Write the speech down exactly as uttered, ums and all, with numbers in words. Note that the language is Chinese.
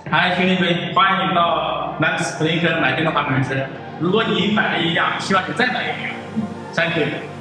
嗨，兄弟们，欢迎到 Max Blink 买电动滑板人生。如果你买了一辆，希望你再买一辆。Thank you。